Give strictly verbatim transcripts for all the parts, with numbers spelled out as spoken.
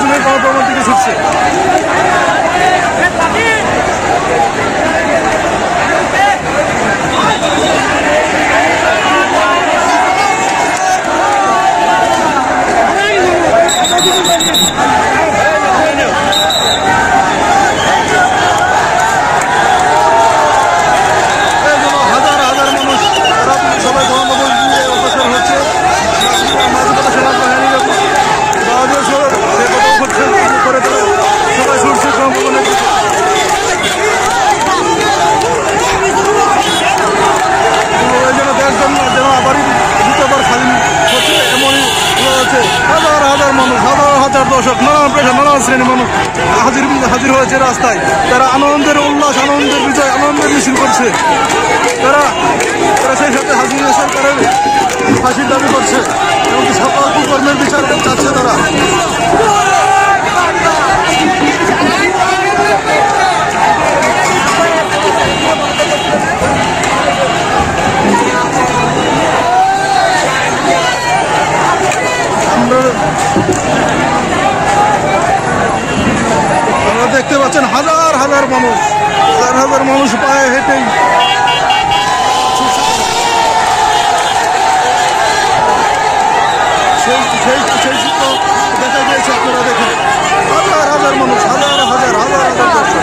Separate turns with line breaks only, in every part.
হয়ে গণভবনের দিকে ছুটছে। হাজার হাজার মানুষ, হাজার হাজার দর্শক, নানান পেশা, নানান শ্রেণীর মানুষ হাজির হাজির হয়েছে রাস্তায়। তারা আনন্দের উল্লাস, আনন্দের বিজয়, আনন্দের মিছিল করছে। তারা তারা সেই সাথে হাসিনা সরকারের ফাঁসির দাবি করছে এবং সকল কুকর্মের বিচার চাচ্ছে তারা। আপনারা দেখতে পাচ্ছেন হাজার হাজার মানুষ, হাজার হাজার মানুষ পায়ে হেঁটেই সেই সেই সেই চিত্র দেখা গিয়েছে। আপনারা দেখেন হাজার হাজার মানুষ, হাজার হাজার হাজার হাজার দর্শক।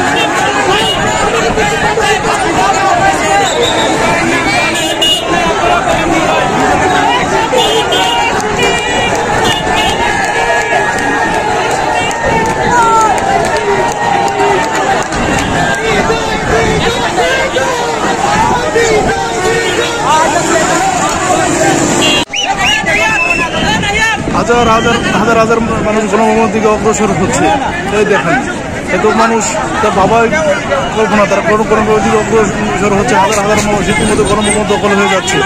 হাজার হাজার হাজার হাজার মানুষ গণভবনের দিকে অগ্রসর হচ্ছে। এই দেখেন, এত মানুষ তার বাবাই কল্পনা, তারা কোনো কোনো দিকে অগ্রসর হচ্ছে। হাজার হাজার মানুষ ইতিমধ্যে গণভবন দখল হয়ে যাচ্ছে।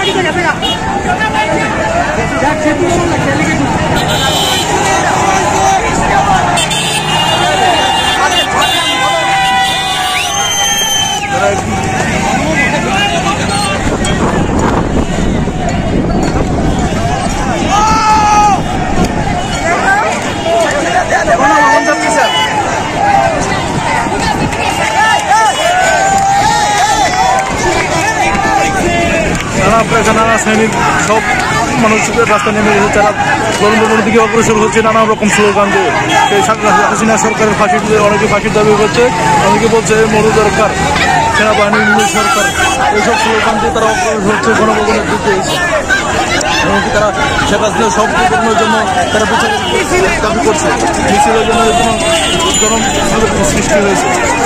নানা শ্রেণীর সব মানুষ রাস্তায় নেমে এসেছে। তারা গণভবনের দিকে অগ্রসর হচ্ছে নানা রকম স্লোগান দিয়ে। সেই হাসিনা সরকারের ফাঁসি দিয়ে অনেকে ফাঁসির দাবি করছে, অনেকে বলছে মরু দরকার, সেনাবাহিনীর সরকার, এইসব স্লোগান দিয়ে তারা অগ্রসর হচ্ছে গণভবনের দিকে। এমনকি তারা শেখ হাসিনা সব কর্মের জন্য তারা বিচার দাবি করছে। মিছিলের জন্য জন সৃষ্টি হয়েছে।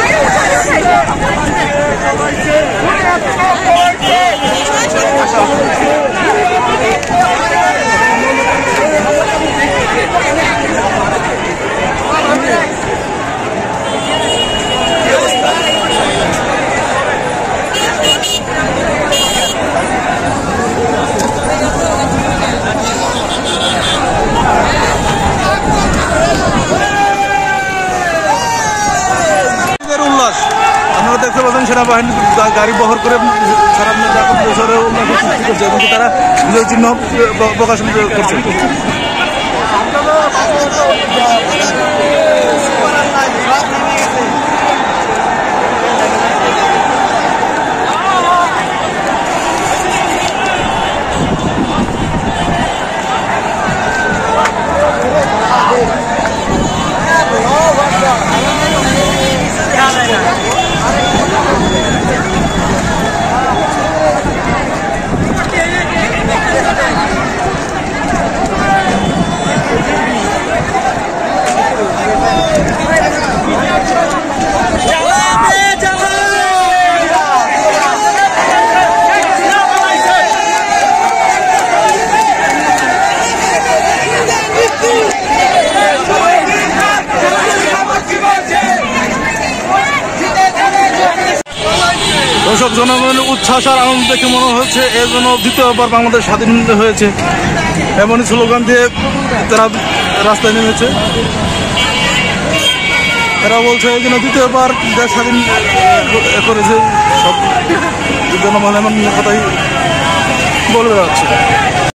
উল্লাস আপনারা দেখতে পাচ্ছেন, সেনাবাহিনী গাড়ি বহর করে সারা শহরে উল্লাস সৃষ্টি করছে এবং তারা বিজয় চিহ্ন প্রকাশ করছে। দর্শক, জনগণের উচ্ছ্বাস আর আনন্দ দেখে মনে হচ্ছে এর জন্য দ্বিতীয়বার বাংলাদেশ স্বাধীন হয়েছে। এমনই স্লোগান দিয়ে তারা রাস্তায় নেমেছে। তারা বলছে এই জন্য দ্বিতীয়বার দেশ স্বাধীন করেছে। সব জনগণ এমন কথাই বলে যাচ্ছে।